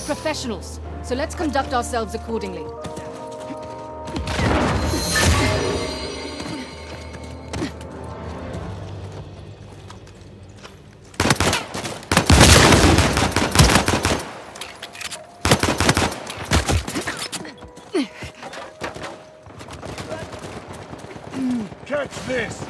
professionals, so let's conduct ourselves accordingly. Catch this!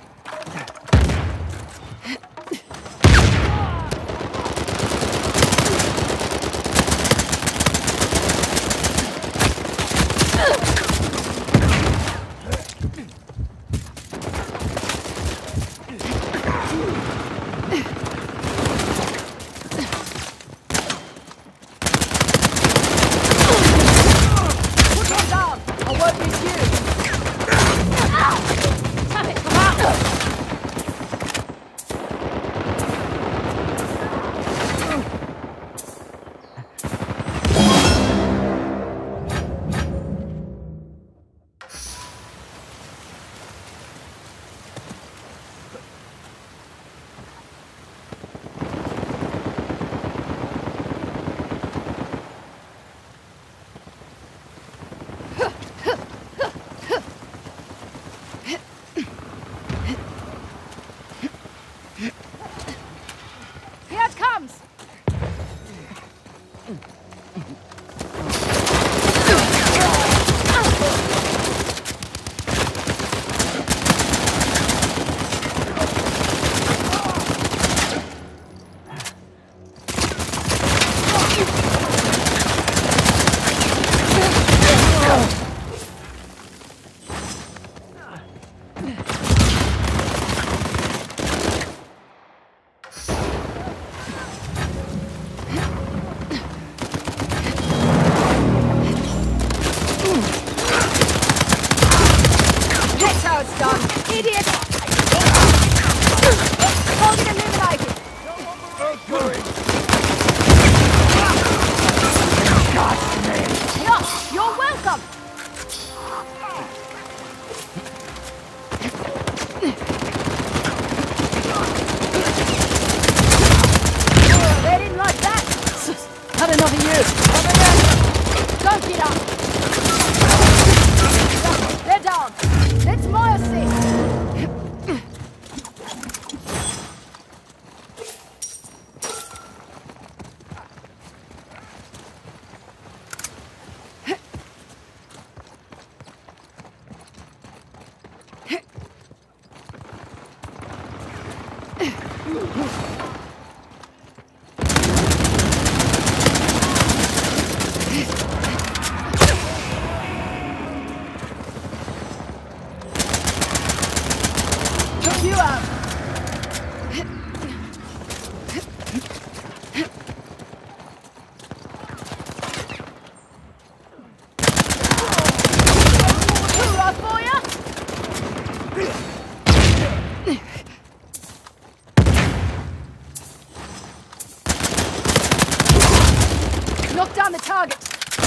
Knock down the target!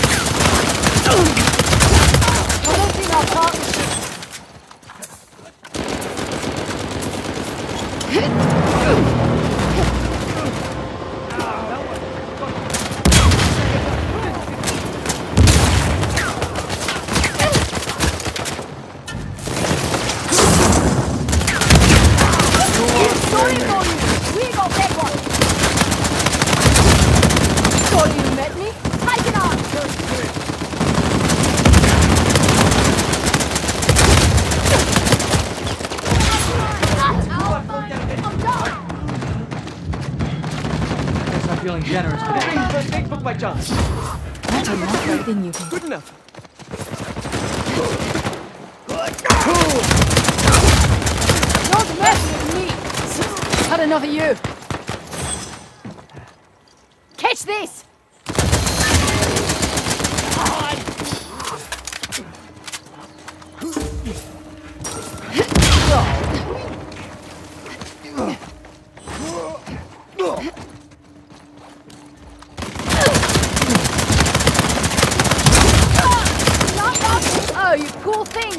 Promoting our partnership! Feeling generous today. Big book by John. What a lovely thing you can. Good enough. Don't mess with me! Had enough of you! Catch this! Oh, you cool thing!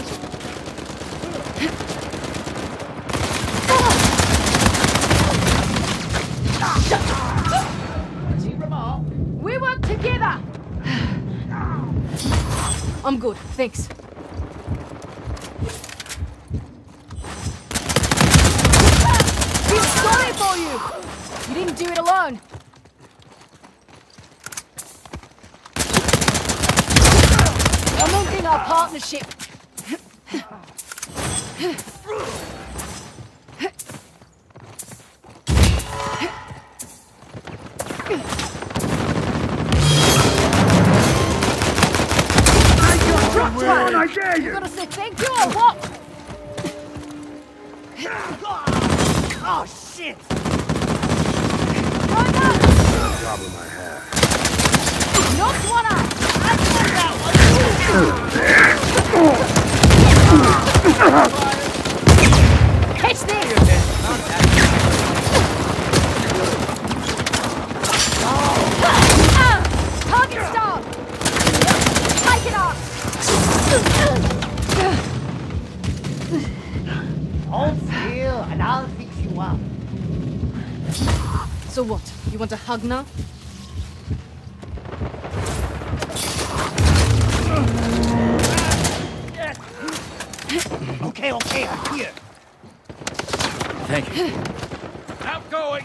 We work together! I'm good, thanks. Feel sorry for you! You didn't do it alone. I'm ending our partnership. I dare You you! gotta say thank you or what? Oh, shit! Right now! Problem I have. Knocked one out! Catch this! Target star! Take it off! Hold still, and I'll fix you up. So what? You want a hug now? Okay, I'm here. Thank you. Outgoing!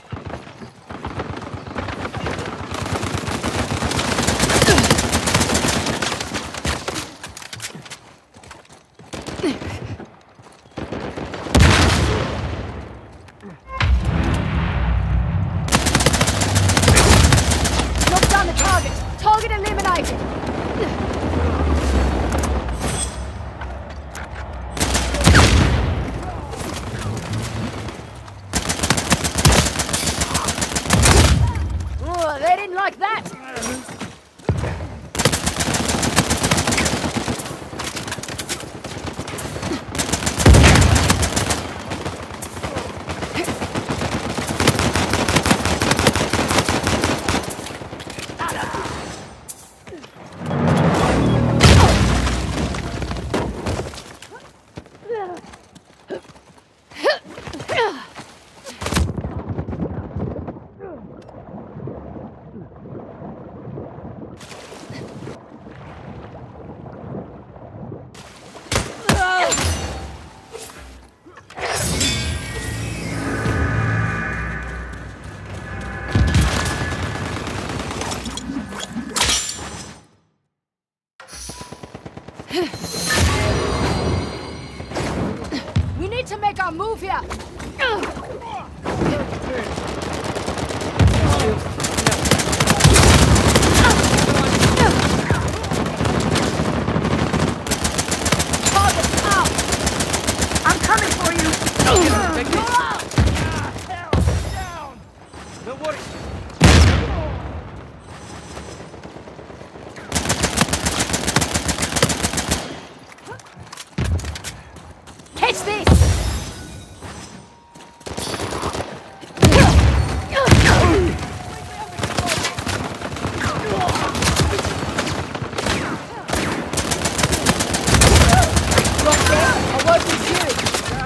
Knock down the target! Target eliminated! Oh, they didn't like that! We need to make our move here! Target out! I'm coming for you! You're out! Down! Don't worry. Catch this! Drop down, I won't be serious.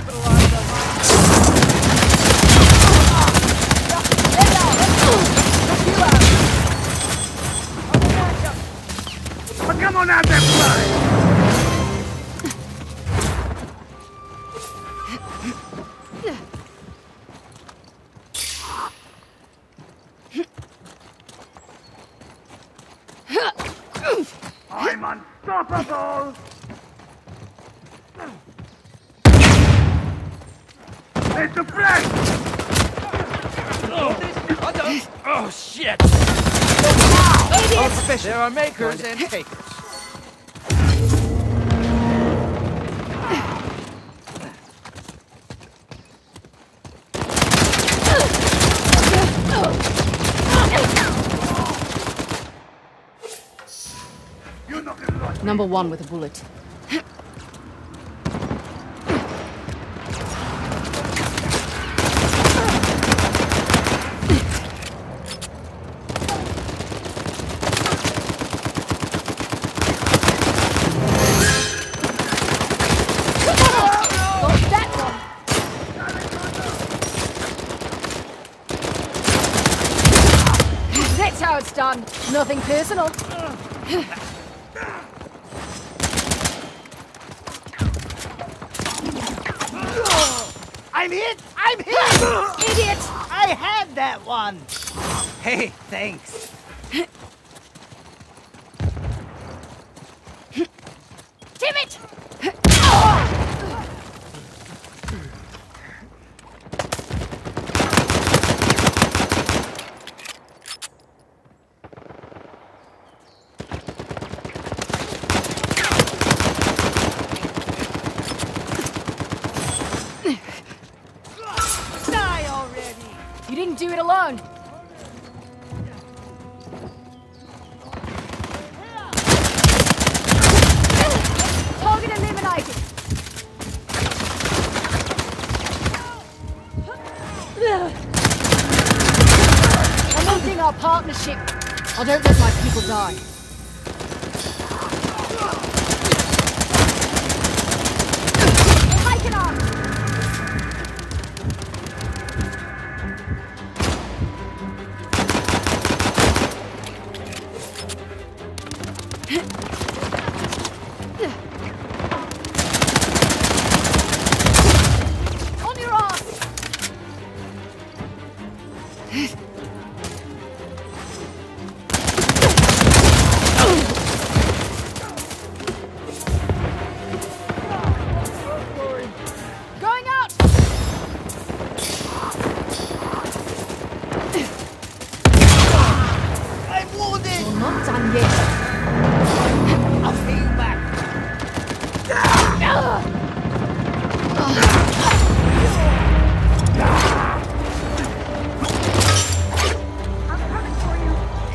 Let out, you out. Oh, come on out there, blood! I'm unstoppable! It's a break! Oh, shit! There are makers and takers. You're not gonna like Number one with a bullet. Got that one. That's how it's done. Nothing personal. I'm hit! I'm hit! Idiot! I had that one! Hey, thanks. Damn it! Die already! You didn't do it alone. Target eliminated. I'm ending our partnership. I don't let my people die. Take it on. On your ass! Going out! I'm wounded! You're not done yet. I'll pay you back. I'm coming for you.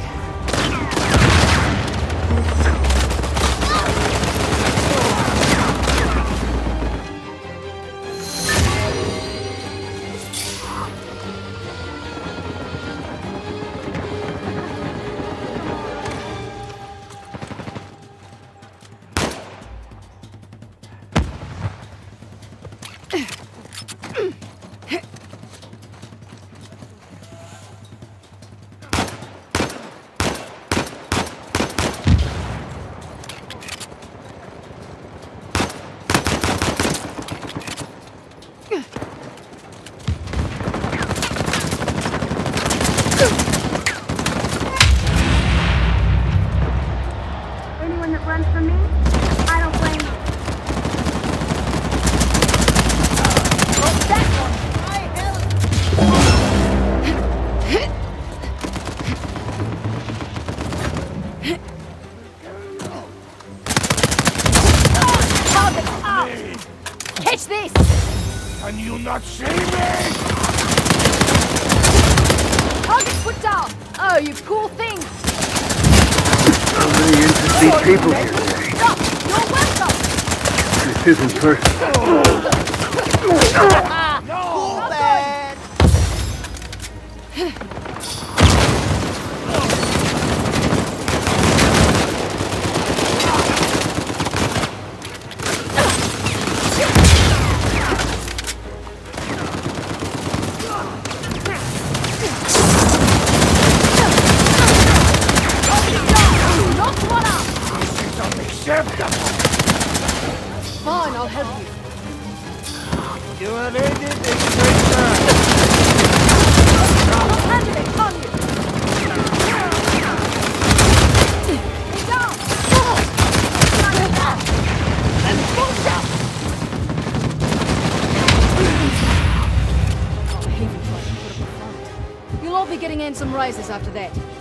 Anyone that runs from me, I don't blame you. What's that one? I help! Target out! Catch this! Can you not see me? Target put down! Oh, you cool thing! So many interesting people here today. Stop! You're welcome! This isn't personal. Cool bad! Knock one out! It's unacceptable. Fine, I'll help you. You already did a great job. I'll handle it, can't you? He's down! And push up! I hate it when I put up a front. You'll all be getting in some rises after that.